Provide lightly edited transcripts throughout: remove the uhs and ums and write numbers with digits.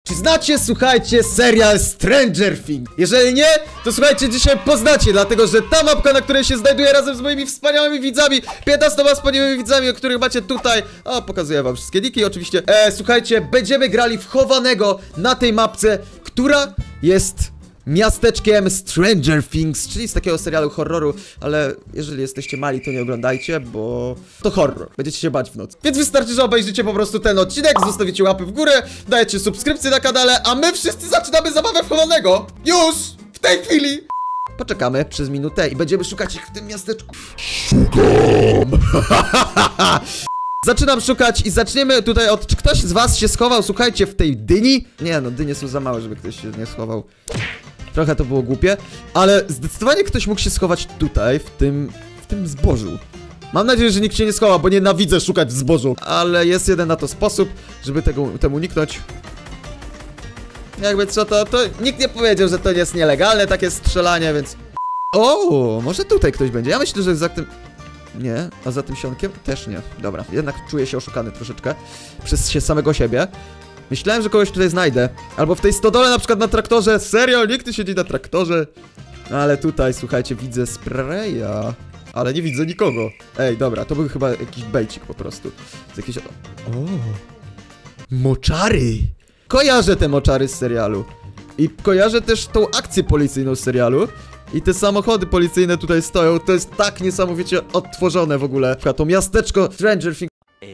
Czy znacie, słuchajcie, serial Stranger Things? Jeżeli nie, to słuchajcie, dzisiaj poznacie, dlatego że ta mapka, na której się znajduję razem z moimi wspaniałymi widzami, 15 wspaniałymi widzami, o których macie tutaj, pokazuję wam wszystkie niki oczywiście. Słuchajcie, będziemy grali w chowanego na tej mapce, która jest miasteczkiem Stranger Things, czyli z takiego serialu horroru, ale jeżeli jesteście mali, to nie oglądajcie, bo to horror. Będziecie się bać w nocy. Więc wystarczy, że obejrzycie po prostu ten odcinek, zostawicie łapy w górę, dajecie subskrypcję na kanale, a my wszyscy zaczynamy zabawę w chowanego. Już! W tej chwili! Poczekamy przez minutę i będziemy szukać ich w tym miasteczku. Szukam! Zaczynam szukać i zaczniemy tutaj od... Czy ktoś z was się schował, słuchajcie, w tej dyni? Nie no, dynie są za małe, żeby ktoś się nie schował. Trochę to było głupie, ale zdecydowanie ktoś mógł się schować tutaj, w tym zbożu. Mam nadzieję, że nikt się nie schowa, bo nienawidzę szukać w zbożu. Ale jest jeden na to sposób, żeby temu uniknąć. Jakby co to nikt nie powiedział, że to nie jest nielegalne, takie strzelanie, więc... O, może tutaj ktoś będzie. Ja myślę, że za tym... Nie, a za tym sionkiem też nie. Dobra, jednak czuję się oszukany troszeczkę przez samego siebie. Myślałem, że kogoś tutaj znajdę. Albo w tej stodole na przykład na traktorze. Serio? Nikt siedzi na traktorze. Ale tutaj, słuchajcie, widzę spraya. Ale nie widzę nikogo. Ej, dobra, to był chyba jakiś bejcik po prostu. Z jakiejś... O! Moczary! Kojarzę te moczary z serialu. I kojarzę też tą akcję policyjną z serialu. I te samochody policyjne tutaj stoją. To jest tak niesamowicie odtworzone w ogóle. To miasteczko Stranger Things.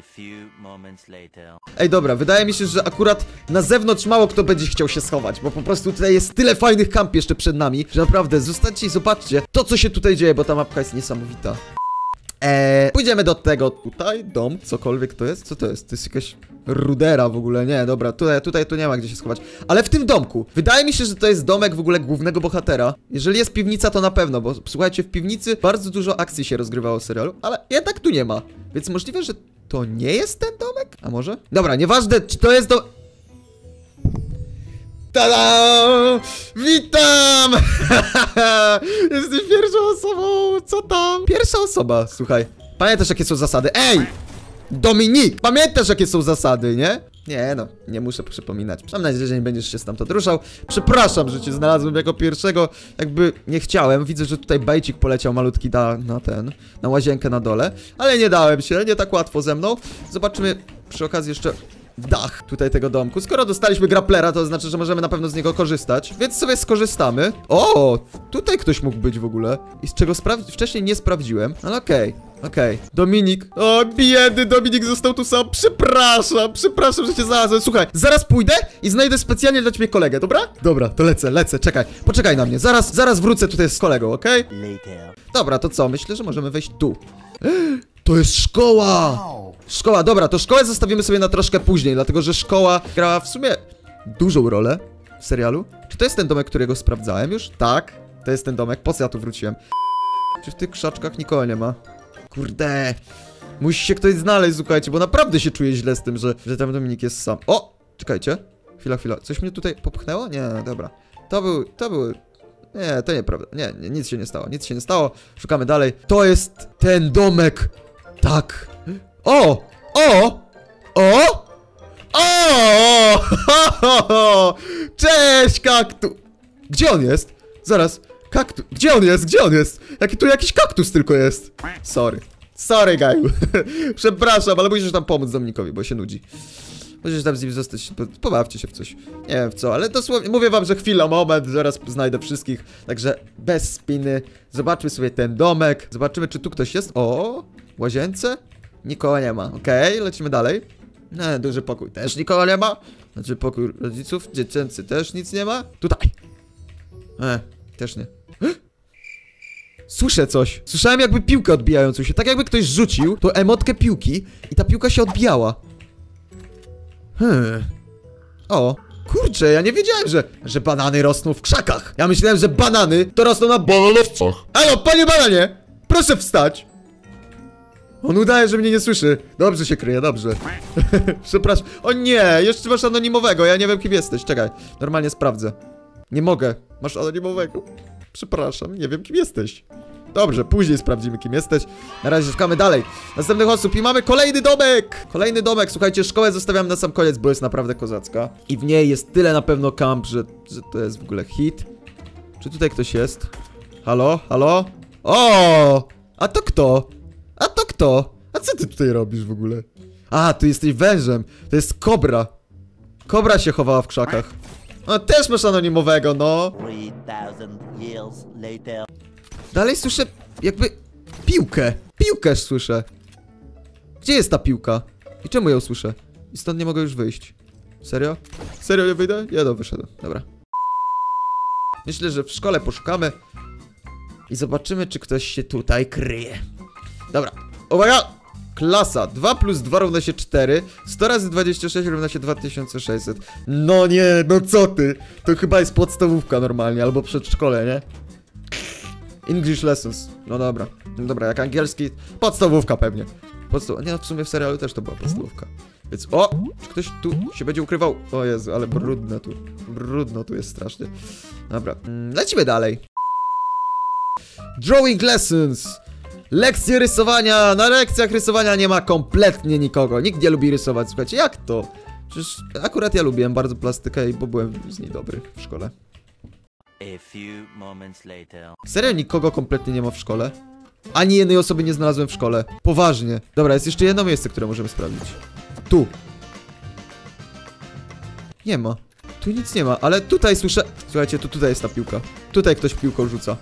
Ej, dobra, wydaje mi się, że akurat na zewnątrz mało kto będzie chciał się schować, bo po prostu tutaj jest tyle fajnych kamp jeszcze przed nami, że naprawdę zostańcie i zobaczcie to, co się tutaj dzieje, bo ta mapka jest niesamowita. Pójdziemy do tego tutaj, dom, cokolwiek to jest. Co to jest? To jest jakaś rudera w ogóle, nie, dobra, tutaj tu nie ma gdzie się schować. Ale w tym domku, wydaje mi się, że to jest domek w ogóle głównego bohatera. Jeżeli jest piwnica, to na pewno, bo słuchajcie, w piwnicy bardzo dużo akcji się rozgrywało w serialu, ale jednak tu nie ma. Więc możliwe, że to nie jest ten domek? A może? Dobra, nieważne, czy to jest dom... Tada! Witam! Jesteś pierwszą osobą, co tam? Pierwsza osoba, słuchaj. Pamiętasz, jakie są zasady? Ej! Dominik! Pamiętasz, jakie są zasady, nie? Nie no, nie muszę przypominać. Mam nadzieję, że nie będziesz się stamtąd ruszał. Przepraszam, że cię znalazłem jako pierwszego. Jakby nie chciałem. Widzę, że tutaj bejcik poleciał malutki na łazienkę na dole. Ale nie dałem się, nie tak łatwo ze mną. Zobaczymy przy okazji jeszcze dach tutaj tego domku. Skoro dostaliśmy grapplera, to znaczy, że możemy na pewno z niego korzystać. Więc sobie skorzystamy. O, tutaj ktoś mógł być w ogóle. I z czego wcześniej nie sprawdziłem. Ale okej. Dominik. O, biedny Dominik został tu sam. Przepraszam, że cię znalazłem. Słuchaj, zaraz pójdę i znajdę specjalnie dla ciebie kolegę, dobra? Dobra, to lecę, czekaj. Poczekaj na mnie. Zaraz wrócę tutaj z kolegą, okej? Dobra, to co? Myślę, że możemy wejść tu. To jest szkoła! Szkoła, dobra, to szkołę zostawimy sobie na troszkę później, dlatego że szkoła grała w sumie dużą rolę w serialu. Czy to jest ten domek, którego sprawdzałem już? Tak, to jest ten domek, po co ja tu wróciłem? Czy w tych krzaczkach nikogo nie ma? Kurde, musi się ktoś znaleźć, słuchajcie, bo naprawdę się czuję źle z tym, że tam Dominik jest sam. O, czekajcie, chwila, coś mnie tutaj popchnęło? Nie, dobra, to był... Nie, to nieprawda, nie, nic się nie stało, szukamy dalej. To jest ten domek, tak. O! Cześć, kaktus! Gdzie on jest? Zaraz, kaktus, gdzie on jest? Jaki tu jakiś kaktus tylko jest. Sorry, Gaju. Przepraszam, ale musisz tam pomóc Dominikowi, bo się nudzi. Możesz tam z nim zostać, pobawcie się w coś. Nie wiem w co, ale dosłownie mówię wam, że chwila, moment, zaraz znajdę wszystkich. Także bez spiny, zobaczmy sobie ten domek. Zobaczymy, czy tu ktoś jest. O, w łazience? Nikogo nie ma, okej, lecimy dalej. No, duży pokój, też nikogo nie ma. Znaczy pokój rodziców, dziecięcy też nic nie ma. Tutaj. Też nie. Słyszę coś. Słyszałem jakby piłkę odbijającą się, tak jakby ktoś rzucił tą emotkę piłki i ta piłka się odbijała. O, kurczę, ja nie wiedziałem, że banany rosną w krzakach. Ja myślałem, że banany to rosną na bananowcach. Halo, panie bananie, proszę wstać. On udaje, że mnie nie słyszy. Dobrze się kryje, dobrze. Przepraszam. O nie, jeszcze masz anonimowego, ja nie wiem kim jesteś. Czekaj, normalnie sprawdzę. Nie mogę, masz anonimowego. Przepraszam, nie wiem kim jesteś. Dobrze, później sprawdzimy, kim jesteś. Na razie szukamy dalej następnych osób i mamy kolejny domek! Kolejny domek, słuchajcie, szkołę zostawiam na sam koniec, bo jest naprawdę kozacka. I w niej jest tyle na pewno kamp, że to jest w ogóle hit. Czy tutaj ktoś jest? Halo? Halo? O! A to kto? A to kto? A co ty tutaj robisz w ogóle? A, ty jesteś wężem. To jest kobra. Kobra się chowała w krzakach. O, też masz anonimowego, no. 3000 years later. Dalej słyszę jakby piłkę. Piłkę słyszę. Gdzie jest ta piłka? I czemu ją słyszę? I stąd nie mogę już wyjść. Serio? Serio nie wyjdę? Ja wyszedłem. Dobra. Myślę, że w szkole poszukamy i zobaczymy, czy ktoś się tutaj kryje. Dobra. Uwaga! Klasa. 2 plus 2 równa się 4. 100 razy 26 równa się 2600. No nie, no co ty? To chyba jest podstawówka normalnie, albo przedszkole, nie? English lessons. No dobra. No dobra, jak angielski... Podstawówka pewnie. Nie no, w sumie w serialu też to była podstawówka. Więc o! Czy ktoś tu się będzie ukrywał? O Jezu, ale brudno tu. Brudno tu jest strasznie. Dobra. Lecimy dalej. Drawing lessons. Lekcje rysowania. Na lekcjach rysowania nie ma kompletnie nikogo. Nikt nie lubi rysować. Słuchajcie, jak to? Przecież akurat ja lubiłem bardzo plastykę, bo byłem z niej dobry w szkole. A few moments later. Serio nikogo kompletnie nie ma w szkole? Ani jednej osoby nie znalazłem w szkole. Poważnie. Dobra, jest jeszcze jedno miejsce, które możemy sprawdzić. Tu. Nie ma. Tu nic nie ma, ale tutaj słyszę... Słuchajcie, tutaj jest ta piłka. Tutaj ktoś piłką rzuca.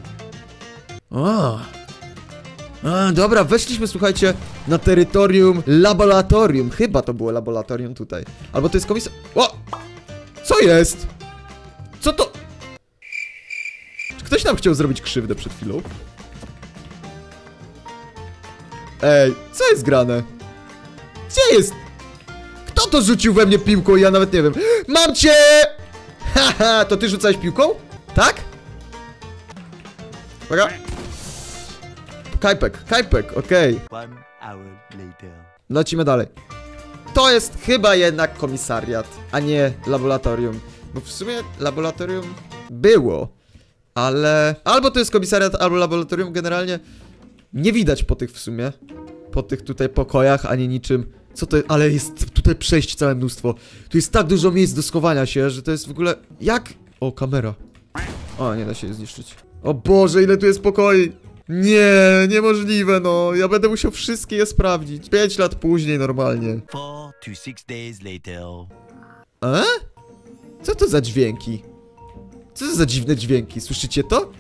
Dobra, weszliśmy, słuchajcie, na terytorium laboratorium. Chyba to było laboratorium tutaj. Albo to jest komisja... O! Co jest? Co to... Czy ktoś nam chciał zrobić krzywdę przed chwilą? Ej, co jest grane? Gdzie jest? Kto to rzucił we mnie piłką? Ja nawet nie wiem. Mam cię! Haha, to ty rzucałeś piłką? Tak? Uwaga. Kajpek, okej. 1 hour later. Lecimy dalej. To jest chyba jednak komisariat, a nie laboratorium. Bo w sumie laboratorium było. Ale... Albo to jest komisariat, albo laboratorium. Generalnie nie widać po tych w sumie. Po tych tutaj pokojach, ani niczym. Co to jest? Ale jest tutaj przejść całe mnóstwo. Tu jest tak dużo miejsc do schowania się, że to jest w ogóle... Jak? O, kamera. O, nie da się je zniszczyć. O Boże, ile tu jest pokoi. Nie, niemożliwe, no. Ja będę musiał wszystkie je sprawdzić. 5 lat później normalnie. 4 to 6 days later. Co to za dźwięki? Co to za dziwne dźwięki? Słyszycie to?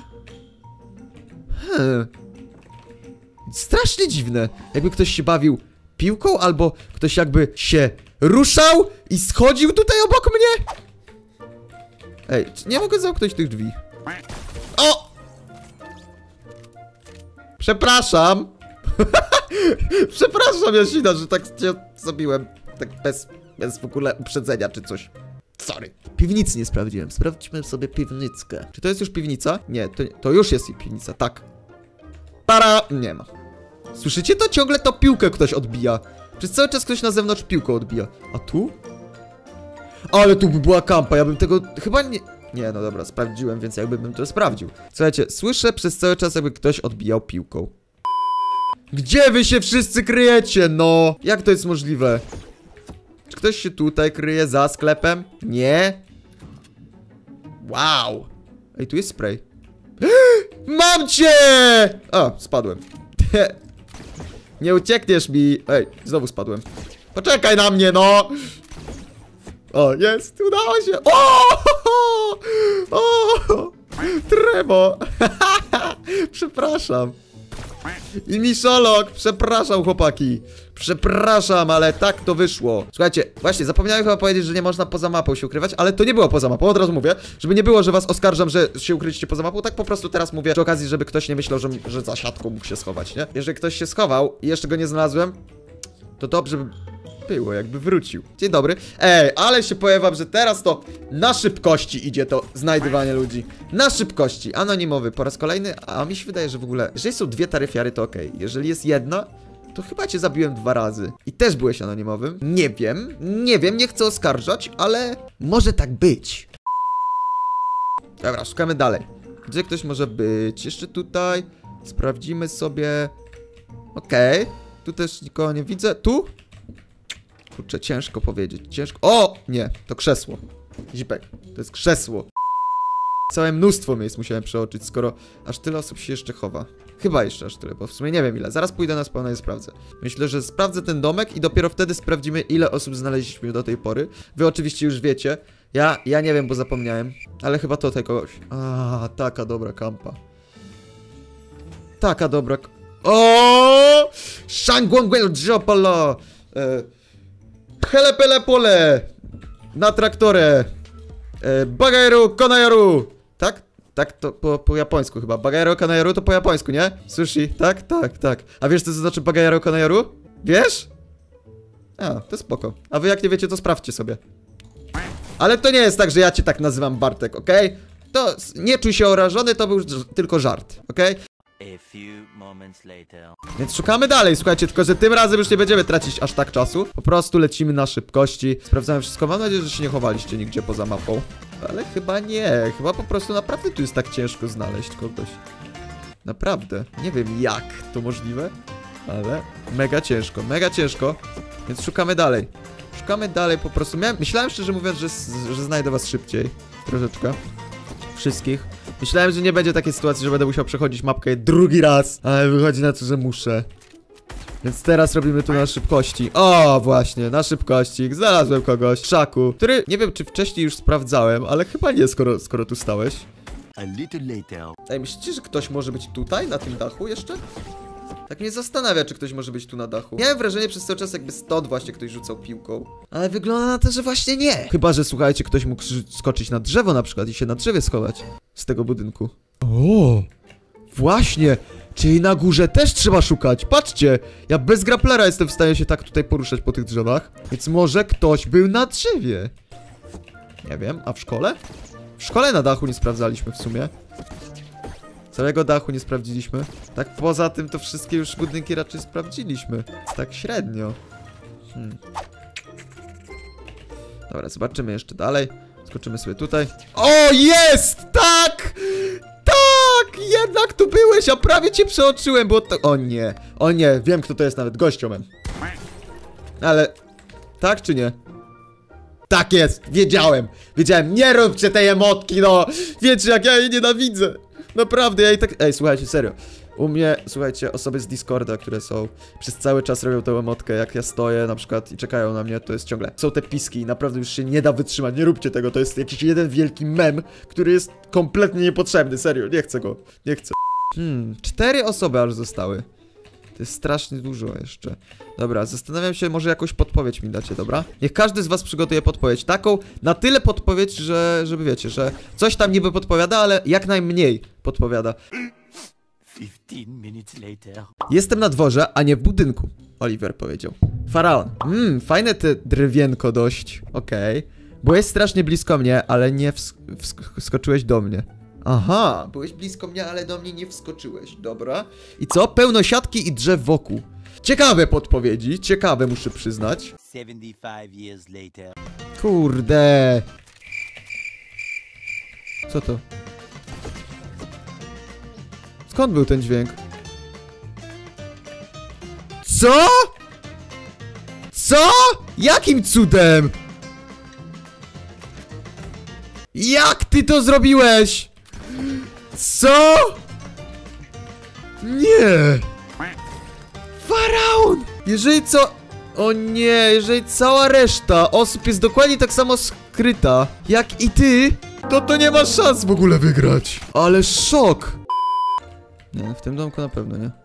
Strasznie dziwne. Jakby ktoś się bawił piłką, albo ktoś jakby się ruszał i schodził tutaj obok mnie. Ej, nie mogę zamknąć tych drzwi. O! Przepraszam. Przepraszam, Jasina, że tak cię zabiłem. Tak bez w ogóle uprzedzenia czy coś. Sorry. Piwnicy nie sprawdziłem. Sprawdźmy sobie piwnickę. Czy to jest już piwnica? Nie, to już jest piwnica, tak. Para! Nie ma. Słyszycie to? Ciągle to piłkę ktoś odbija. Przez cały czas ktoś na zewnątrz piłkę odbija. A tu? Ale tu by była kampa, ja bym tego chyba nie... Nie, no dobra, sprawdziłem, więc jakby bym to sprawdził. Słuchajcie, słyszę przez cały czas, jakby ktoś odbijał piłką. Gdzie wy się wszyscy kryjecie, no? Jak to jest możliwe? Czy ktoś się tutaj kryje za sklepem? Nie? Wow. Ej, tu jest spray. Mam cię! A, spadłem. Nie uciekniesz mi. Ej, znowu spadłem. Poczekaj na mnie, no! O, jest, udało się. O! Tremo. Przepraszam. I Miszolog, przepraszam chłopaki. Przepraszam, ale tak to wyszło. Słuchajcie, właśnie, zapomniałem chyba powiedzieć, że nie można poza mapą się ukrywać, ale to nie było poza mapą, od razu mówię. Żeby nie było, że was oskarżam, że się ukryliście poza mapą, tak po prostu teraz mówię przy okazji, żeby ktoś nie myślał, że za siatką mógł się schować, nie? Jeżeli ktoś się schował i jeszcze go nie znalazłem, to dobrze by było, jakby wrócił. Dzień dobry. Ej, ale się powiem wam, że teraz to na szybkości idzie to znajdywanie ludzi. Na szybkości. Anonimowy po raz kolejny, a mi się wydaje, że w ogóle, jeżeli są dwie taryfiary, to okej. Jeżeli jest jedna, to chyba cię zabiłem 2 razy. I też byłeś anonimowym. Nie wiem, nie chcę oskarżać, ale może tak być. Dobra, szukamy dalej. Gdzie ktoś może być? Jeszcze tutaj. Sprawdzimy sobie. Okej. Tu też nikogo nie widzę. Tu? Kurczę, ciężko powiedzieć. Ciężko. O! Nie, to krzesło. Zipek, to jest krzesło. Całe mnóstwo miejsc musiałem przeoczyć, skoro aż tyle osób się jeszcze chowa. Chyba jeszcze aż tyle, bo w sumie nie wiem ile. Zaraz pójdę na spawna i sprawdzę. Myślę, że sprawdzę ten domek i dopiero wtedy sprawdzimy, ile osób znaleźliśmy do tej pory. Wy oczywiście już wiecie. Ja nie wiem, bo zapomniałem. Ale chyba to tutaj kogoś. A, taka dobra kampa. Taka dobra... O! Shangwangwel Jopala! Helepele pole! Na traktorę! Bagajeru Konajaru! Tak? Tak, to po japońsku chyba. Bagajeru Konajaru to po japońsku, nie? Sushi, tak? Tak, tak. A wiesz co to znaczy Bagajeru Konajaru? Wiesz? A, to spoko. A wy jak nie wiecie, to sprawdźcie sobie. Ale to nie jest tak, że ja cię tak nazywam Bartek, okej? To nie czuj się obrażony, to był tylko żart, okej? A few moments later. Więc szukamy dalej, słuchajcie, tylko że tym razem już nie będziemy tracić aż tak czasu. Po prostu lecimy na szybkości. Sprawdzamy wszystko, mam nadzieję, że się nie chowaliście nigdzie poza mapą. Ale chyba nie, chyba po prostu naprawdę tu jest tak ciężko znaleźć kogoś. Naprawdę, nie wiem jak to możliwe, ale mega ciężko. Więc szukamy dalej. Szukamy dalej po prostu. Myślałem szczerze mówiąc, że znajdę was szybciej. Troszeczkę. Wszystkich. Myślałem, że nie będzie takiej sytuacji, że będę musiał przechodzić mapkę drugi raz. Ale wychodzi na to, że muszę. Więc teraz robimy tu na szybkości. O, właśnie, na szybkości. Znalazłem kogoś w krzaku, który nie wiem, czy wcześniej już sprawdzałem, ale chyba nie, skoro tu stałeś. A little later. Ej, myślicie, że ktoś może być tutaj, na tym dachu jeszcze? Tak mnie zastanawia, czy ktoś może być tu na dachu. Miałem wrażenie przez cały czas, jakby stąd właśnie ktoś rzucał piłką. Ale wygląda na to, że właśnie nie. Chyba, że słuchajcie, ktoś mógł skoczyć na drzewo na przykład i się na drzewie schować. Z tego budynku. O, właśnie. Czyli na górze też trzeba szukać. Patrzcie, ja bez grapplera jestem w stanie się tak tutaj poruszać po tych drzewach. Więc może ktoś był na drzewie. Nie wiem, a w szkole? W szkole na dachu nie sprawdzaliśmy w sumie. Całego dachu nie sprawdziliśmy. Tak poza tym to wszystkie już budynki raczej sprawdziliśmy. Tak średnio. Dobra, zobaczymy jeszcze dalej. Skoczymy sobie tutaj. O, jest! Tak! Tak! Jednak tu byłeś, a prawie cię przeoczyłem, bo to... O nie, wiem kto to jest nawet, gościomem. Ale... Tak czy nie? Tak jest, wiedziałem, nie róbcie tej emotki, no! Wiecie jak ja jej nienawidzę. Naprawdę, ja i tak... Ej, słuchajcie, serio. U mnie, słuchajcie, osoby z Discorda, które są przez cały czas robią tę emotkę, jak ja stoję na przykład i czekają na mnie, to jest ciągle. Są te piski i naprawdę już się nie da wytrzymać, nie róbcie tego, to jest jakiś jeden wielki mem, który jest kompletnie niepotrzebny, serio, nie chcę go, nie chcę. 4 osoby aż zostały. To jest strasznie dużo jeszcze. Dobra, zastanawiam się, może jakąś podpowiedź mi dacie, dobra? Niech każdy z was przygotuje podpowiedź. Taką, na tyle podpowiedź, żeby wiecie, że coś tam niby podpowiada, ale jak najmniej podpowiada. 15 minutes later. Jestem na dworze, a nie w budynku, Oliver powiedział. Faraon. Fajne te drewienko dość. Okej. Byłeś strasznie blisko mnie, ale nie wskoczyłeś do mnie. Aha, byłeś blisko mnie, ale do mnie nie wskoczyłeś. Dobra. I co? Pełno siatki i drzew wokół. Ciekawe podpowiedzi, ciekawe muszę przyznać. 75 years later. Kurde. Co to? Skąd był ten dźwięk? Co? Co? Jakim cudem? Jak ty to zrobiłeś? Co? Nie. Faraon! Jeżeli co... O nie, jeżeli cała reszta osób jest dokładnie tak samo skryta jak i ty, to nie masz szans w ogóle wygrać. Ale szok! Nie, w tym domku na pewno nie.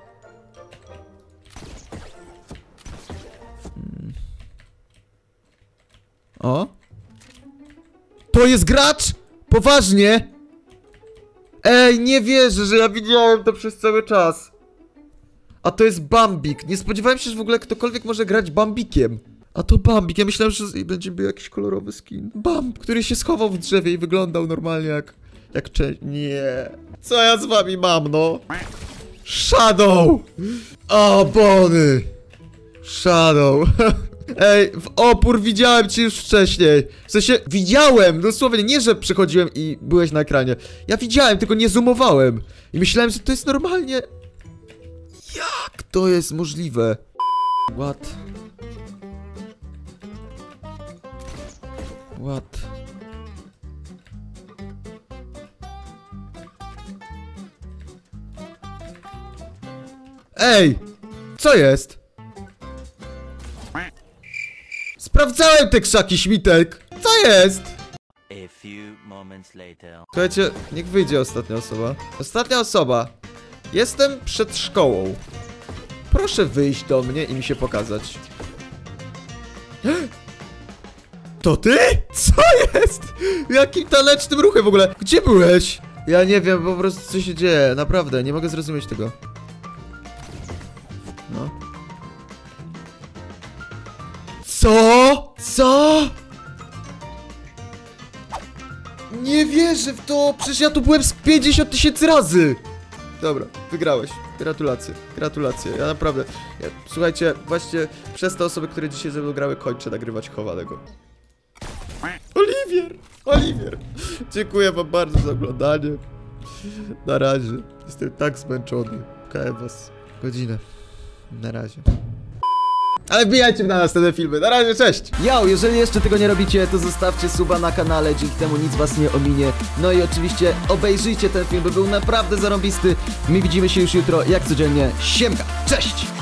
O? To jest gracz? Poważnie? Ej, nie wierzę, że ja widziałem to przez cały czas. A to jest Bambik. Nie spodziewałem się, że w ogóle ktokolwiek może grać Bambikiem. A to Bambik. Ja myślałem, że będzie jakiś kolorowy skin. Bamb, który się schował w drzewie i wyglądał normalnie jak Nie. Co ja z wami mam, no? Shadow! O, Bony! Shadow! Ej, w opór widziałem cię już wcześniej. W sensie, widziałem, dosłownie, nie że przychodziłem i byłeś na ekranie. Ja widziałem, tylko nie zoomowałem. I myślałem, że to jest normalnie... Jak to jest możliwe? What? What? Ej! Co jest? Sprawdzałem te krzaki, Śmitek! Co jest? A few moments later. Słuchajcie, niech wyjdzie ostatnia osoba. Ostatnia osoba. Jestem przed szkołą. Proszę wyjść do mnie i mi się pokazać. To ty? Co jest? Jakim tanecznym ruchem w ogóle? Gdzie byłeś? Ja nie wiem po prostu co się dzieje. Naprawdę, nie mogę zrozumieć tego. No. Co? Co? Nie wierzę w to! Przecież ja tu byłem z 50 000 razy! Dobra, wygrałeś. Gratulacje, gratulacje. Ja naprawdę... słuchajcie, właśnie przez te osoby, które dzisiaj ze mną grały, kończę nagrywać chowanego. Oliwier! Oliwier! Dziękuję wam bardzo za oglądanie. Na razie. Jestem tak zmęczony. Czekałem was godzinę. Na razie. Ale wbijajcie na następne filmy. Na razie, cześć! Yo, jeżeli jeszcze tego nie robicie, to zostawcie suba na kanale, dzięki temu nic was nie ominie. No i oczywiście obejrzyjcie ten film, bo był naprawdę zarąbisty. My widzimy się już jutro, jak codziennie. Siemka, cześć!